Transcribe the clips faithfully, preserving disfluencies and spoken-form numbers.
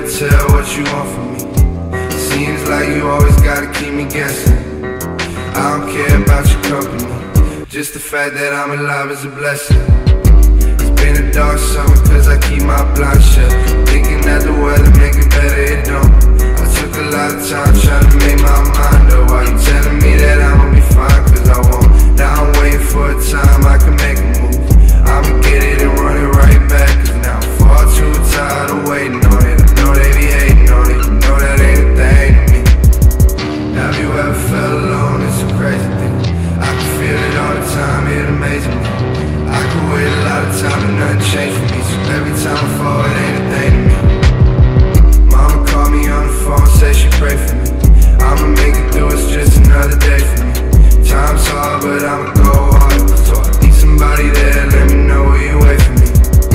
never tell what you want from me. Seems like you always gotta keep me guessing. I don't care about your company, just the fact that I'm alive is a blessing. It's been a dark summer cause I keep my blind shut, thinking that the weather make it better, it don't. I took a lot of time trying to make my mind up. Why you telling me that I'ma be fine cause I won't? Now I'm waiting for a time I can make a move. I'ma get it and run it right back, cause now I'm far too tired of waiting on it. I know they be hating on it, you know that ain't a thing to me. Have you ever felt alone? It's a crazy thing. I can feel it all the time, it amazes me. I can wait a lot of time and nothing changed for me, so every time I fall it ain't a thing to me. Mama called me on the phone, said she pray for me. I'ma make it through, it's just another day for me. Time's hard but I'ma go hard, so I need somebody there, let me know where you wait for me.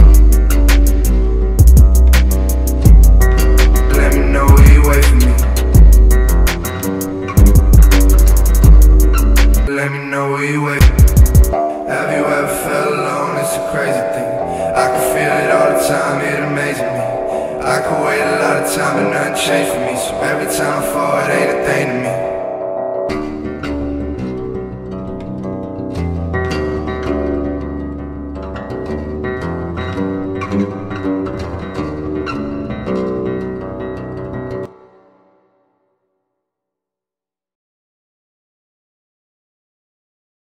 Let me know where you wait for me. Let me know where you wait. Have you ever felt alone? It's a crazy thing. I can feel it all the time, it amazes me. I can wait a lot of time but nothing changed for me, so every time I fall it ain't a thing to me.